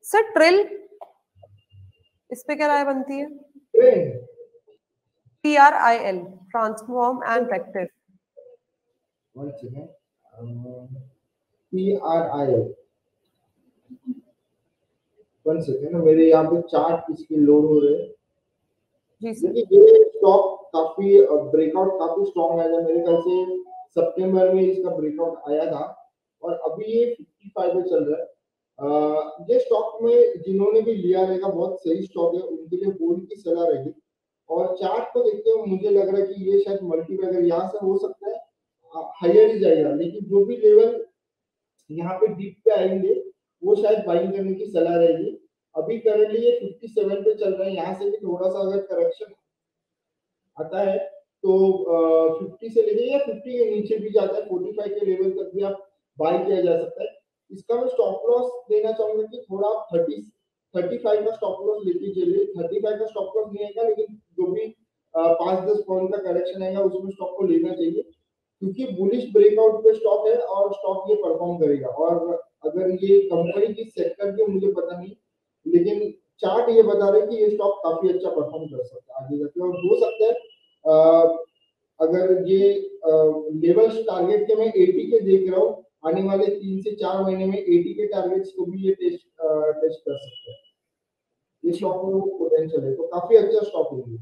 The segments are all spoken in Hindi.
सर ट्रिल, इस पे क्या राय बनती है? TRIL, transform and reactive. TRIL, one second, मेरे यहाँ पे चार्ट इसकी लोड हो रहे हैं। जी सर। देखिए ये स्टॉक काफी ब्रेकआउट काफी स्ट्रॉन्ग आया था, मेरे ख्याल से सितंबर में इसका ब्रेकआउट आया था और अभी ये 55 पे चल रहा है। ये स्टॉक में जिन्होंने भी लिया रहेगा बहुत सही स्टॉक है, उनके लिए होल्ड की सलाह रहेगी। और चार्ट को देखते हुए मुझे लग रहा है कि ये शायद मल्टीबैगर यहाँ से हो सकता है हायर ही जाएगा, लेकिन जो भी लेवल यहाँ पे डीप पे आएंगे वो शायद बाइंग करने की सलाह रहेगी। अभी करंटली ये 57 पे चल रहा है, यहाँ से भी थोड़ा सा अगर करेक्शन आता है तो 50 से लेके या 50 के नीचे भी जाता है, 45 के लेवल तक भी आप बाय किया जा सकता है। इसका मैं स्टॉप लॉस देना चाहूंगा कि थोड़ा 35 का स्टॉप लॉस लेके चलिए। 35 का स्टॉप लॉस नहीं आएगा, लेकिन जो भी 5-10 पॉइंट का करेक्शन आएगा उसमें स्टॉक को लेना चाहिए, क्योंकि बुलिश ब्रेकआउट पे स्टॉक है और स्टॉक ये परफॉर्म करेगा। और अगर ये कंपनी किस सेक्टर की मुझे पता नहीं, लेकिन चार्ट ये बता रहे कि ये स्टॉक काफी अच्छा परफॉर्म कर सकता है आगे जाके। और हो सकता है अगर ये लेवल्स टारगेट के मैं 80 के देख रहा हूँ, आने वाले 3 से 4 महीने में 80 के टारगेट्स को भी ये टेस्ट कर सकते हैं। ये स्टॉक में वो पोटेंशियल है, तो काफी अच्छा स्टॉक है।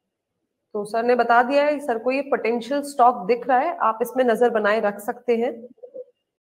तो सर ने बता दिया है, सर को ये पोटेंशियल स्टॉक दिख रहा है, आप इसमें नजर बनाए रख सकते हैं।